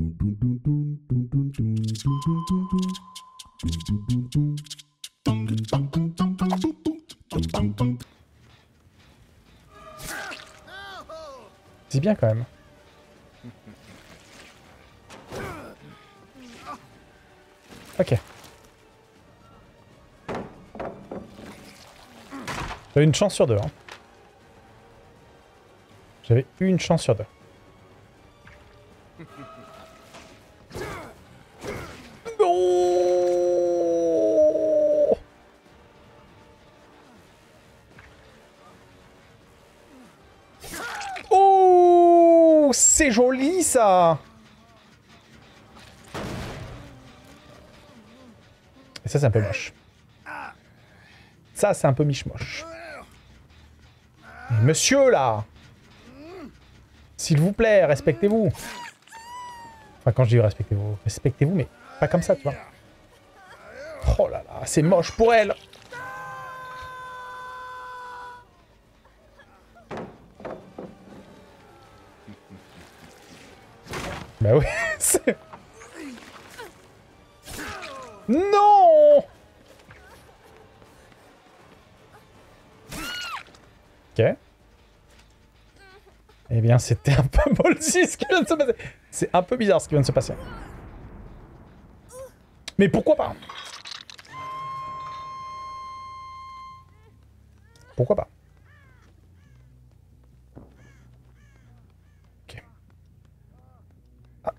C'est bien quand même. Ok. J'avais une chance sur deux. Hein. J'avais une chance sur deux. Non. Oh, c'est joli ça. Et ça, c'est un peu moche. Ça, c'est un peu miche-moche. Monsieur, là! S'il vous plaît, respectez-vous. Enfin, quand je dis respectez-vous, mais pas comme ça, tu vois. Oh là là, c'est moche pour elle! Bah oui, c'est... Non! Ok. Eh bien, c'était un peu ballsy ce qui vient de se passer. C'est un peu bizarre ce qui vient de se passer. Mais pourquoi pas? Pourquoi pas? Ok. Ah.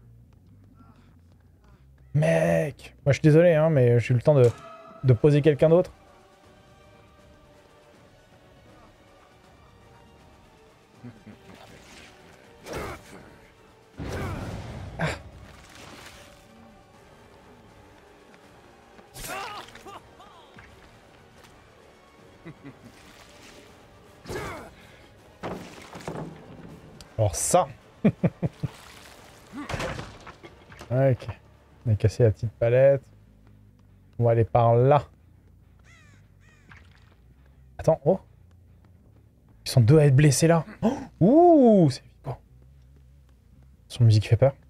Mec! Moi, je suis désolé, hein, mais j'ai eu le temps de poser quelqu'un d'autre. Alors ça. Ok. On a cassé la petite palette. On va aller par là. Attends, oh. Ils sont deux à être blessés là. Oh, ouh, c'est flippant. Son musique fait peur.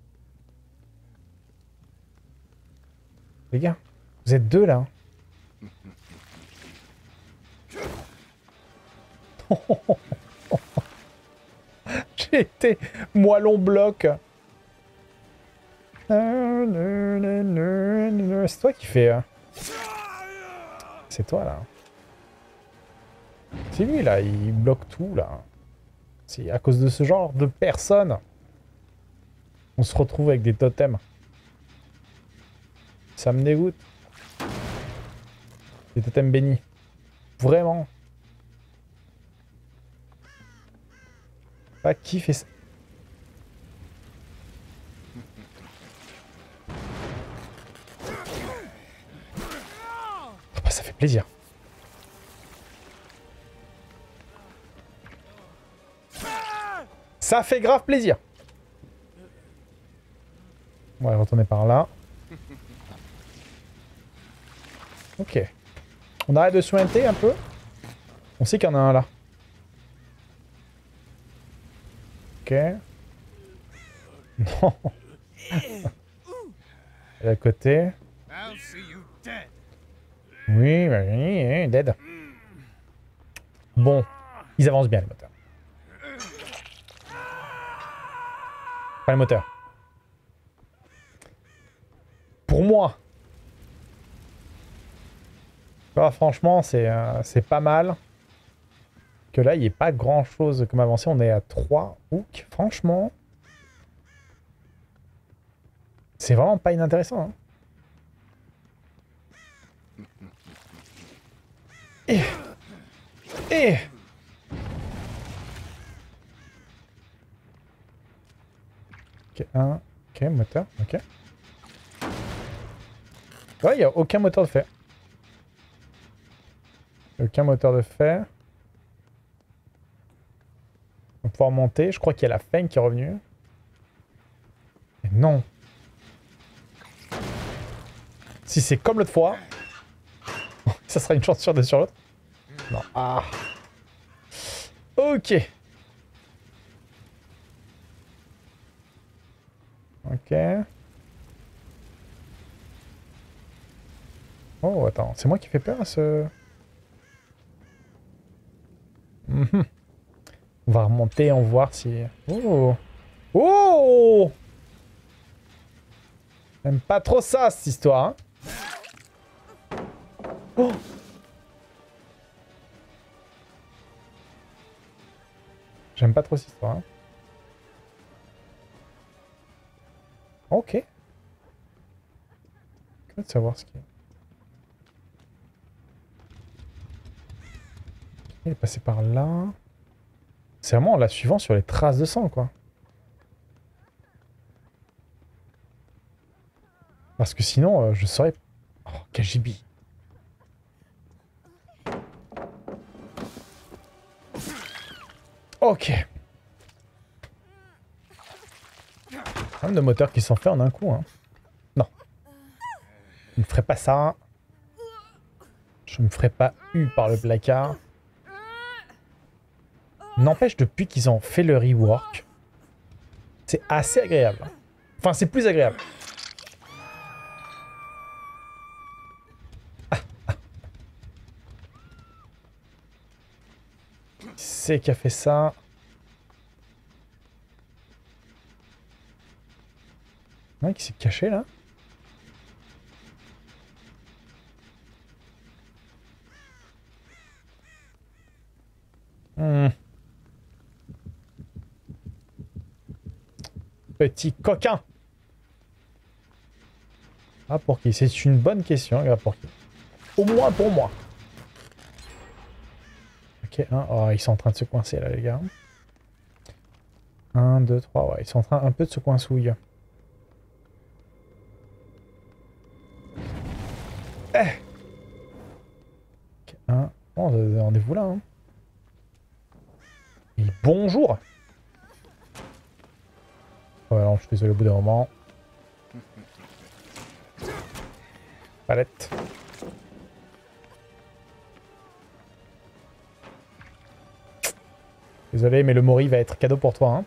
Les gars, vous êtes deux là. J'ai été moellon bloc. C'est toi qui fais... C'est toi là. C'est lui là, il bloque tout là. C'est à cause de ce genre de personnes. On se retrouve avec des totems. Ça me dégoûte. Des totems bénis. Vraiment. Pas qui fait ça. Oh bah, ça fait plaisir. Ça fait grave plaisir. On va retourner par là. Ok. On arrête de sointer un peu. On sait qu'il y en a un là. Ok. Non. Et à côté. Oui, bah, oui, dead. Bon. Ils avancent bien les moteurs. Pas le moteur. Pour moi. Bah, franchement, c'est pas mal. Que là, il n'y ait pas grand chose comme avancé. On est à 3 hooks. Franchement. C'est vraiment pas inintéressant. Hein. Et ok, un. Ok, moteur. Ok. Ouais, il n'y a aucun moteur de fait. Aucun moteur de fait. On va pouvoir monter. Je crois qu'il y a la Feng qui est revenue. Mais non. Si c'est comme l'autre fois, ça sera une chance sur deux sur l'autre. Non. Ah. Ok. Ok. Oh, attends. C'est moi qui fais peur à ce... Mhm. On va remonter, on va voir si... Oh! Oh! J'aime pas trop ça, cette histoire. Hein. Oh! J'aime pas trop cette histoire. Hein. Ok. Curieux de savoir ce qu'il y a. Il est passé par là. C'est vraiment en la suivant sur les traces de sang, quoi. Parce que sinon, je saurais... Oh, KGB. Ok. Un de moteurs qui s'en fait en un coup, hein. Non. Je ne ferai pas ça. Je me ferai pas eu par le placard. N'empêche, depuis qu'ils ont fait le rework, c'est assez agréable. Enfin, c'est plus agréable. Qui c'est qui a fait ça? Un qui s'est caché là? Petit coquin. Ah, pour qui? C'est une bonne question. Regarde pour qui. Au moins pour moi. Ok, oh, ils sont en train de se coincer là, les gars. 1, 2, 3. Ouais, ils sont en train un peu de se coincouiller. Eh ok, oh, rendez-vous là. Hein. Et bonjour. Ouais, non, je suis désolé au bout d'un moment. Palette. Désolé, mais le Mori va être cadeau pour toi. Hein.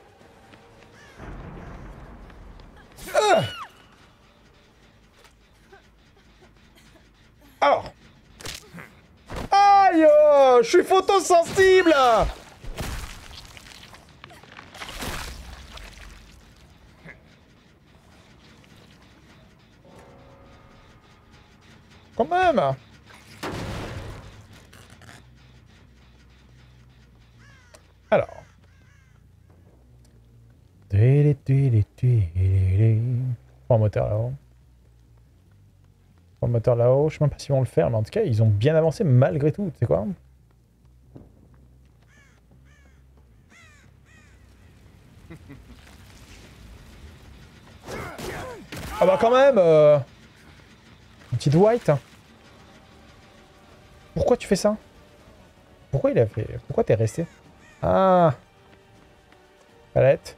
Alors. Aïe, je suis photosensible. Quand même. Alors. Pas un moteur là-haut. Pas un moteur là-haut. Je sais même pas s'ils vont le faire, mais en tout cas, ils ont bien avancé malgré tout. Tu sais quoi? Ah bah quand même une petite white. Pourquoi tu fais ça? Pourquoi il a fait... Pourquoi t'es resté? Ah. Palette.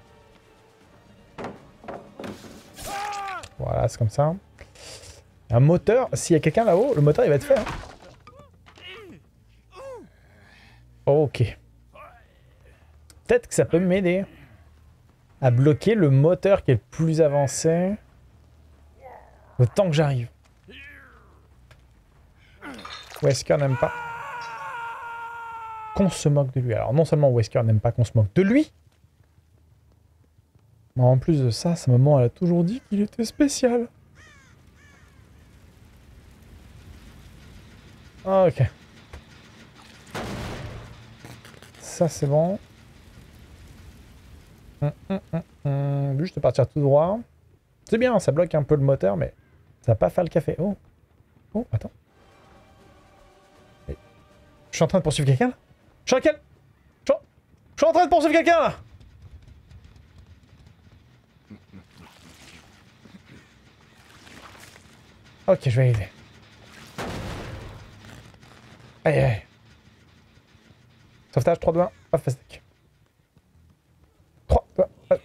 Voilà, c'est comme ça. Un moteur, s'il y a quelqu'un là-haut, le moteur il va être fait. Hein. Ok. Peut-être que ça peut m'aider à bloquer le moteur qui est le plus avancé. Le temps que j'arrive. Wesker n'aime pas qu'on se moque de lui. Alors non seulement Wesker n'aime pas qu'on se moque de lui, mais en plus de ça, sa maman elle a toujours dit qu'il était spécial. Ok. Ça c'est bon. Juste partir tout droit. C'est bien, ça bloque un peu le moteur, mais ça va pas faire le café. Oh. Oh, attends. Je suis en train de poursuivre quelqu'un là? Je suis en train de poursuivre quelqu'un là! Ok, je vais aider. Aïe aïe. Sauvetage 3, 2, 1. Hop, fast deck. 3, 2, 1.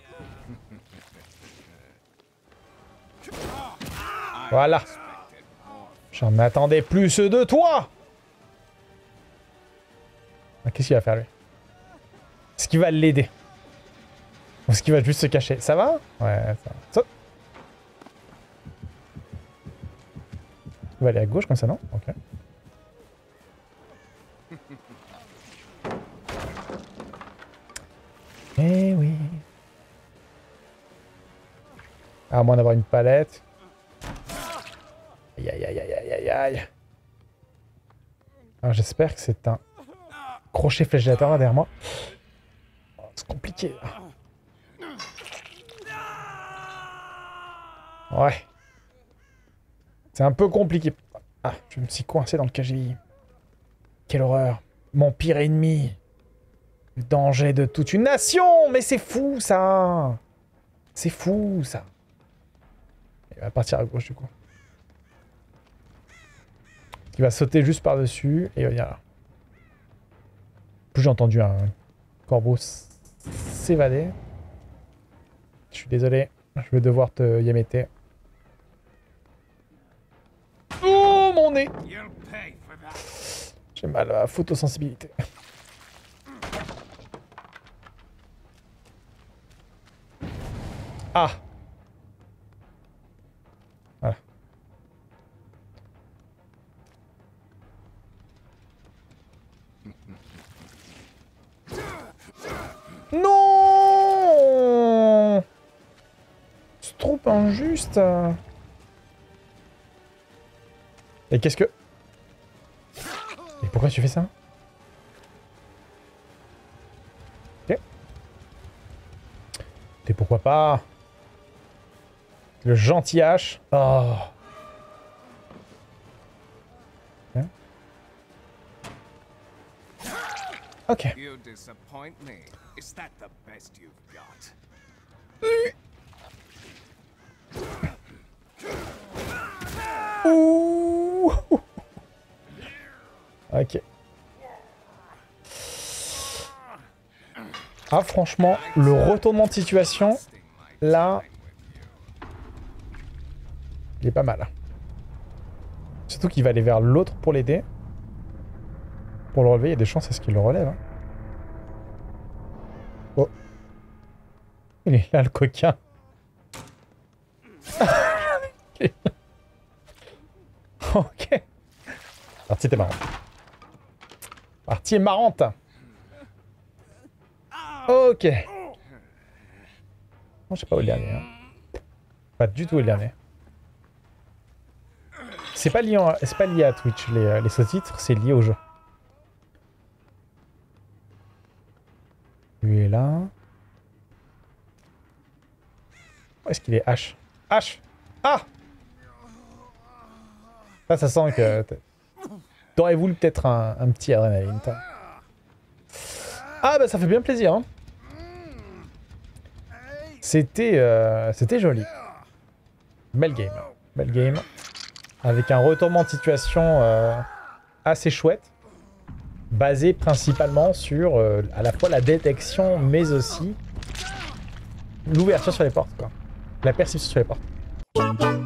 Voilà. J'en attendais plus de toi! Ah, qu'est-ce qu'il va faire lui? Est-ce qu'il va l'aider? Ou est-ce qu'il va juste se cacher? Ça va? Ouais, ça va. Saute! Il va aller à gauche comme ça, non? Ok. Eh oui. À moins d'avoir une palette. Aïe aïe aïe aïe aïe aïe aïe. Alors j'espère que c'est un crochet flagellateur là derrière moi. Oh, c'est compliqué là. Ouais. C'est un peu compliqué. Ah, je me suis coincé dans le KGI. Quelle horreur. Mon pire ennemi. Le danger de toute une nation. Mais c'est fou ça. C'est fou ça. Il va partir à gauche du coup. Il va sauter juste par-dessus et il va venir là. Plus j'ai entendu un corbeau s'évader. Je suis désolé. Je vais devoir te yameter. Oh mon nez! J'ai mal à la photosensibilité. Ah! Voilà. Non! C'est trop injuste. Et qu'est-ce que... Et pourquoi tu fais ça? Ok. Et pourquoi pas? Le gentil H. Oh. Ok. Ouh. Ok. Ah franchement, le retournement de situation, là, il est pas mal. Surtout qu'il va aller vers l'autre pour l'aider. Pour le relever, il y a des chances à ce qu'il le relève. Hein. Oh. Il est là le coquin. Ok. Partie était marrante. Partie est marrante. Ok. Non, je sais pas où est le dernier. Hein. Pas du tout où est le dernier. C'est pas lié à Twitch, les sous-titres, c'est lié au jeu. Lui est là. Où est-ce qu'il est? H. H. Ah! Là, ça sent que... T'aurais voulu peut-être un petit adrénaline. Ah bah ça fait bien plaisir. Hein. C'était joli. Belle game. Belle game. Avec un retournement de situation assez chouette. Basé principalement sur à la fois la détection mais aussi l'ouverture sur les portes. Quoi. La perception sur les portes.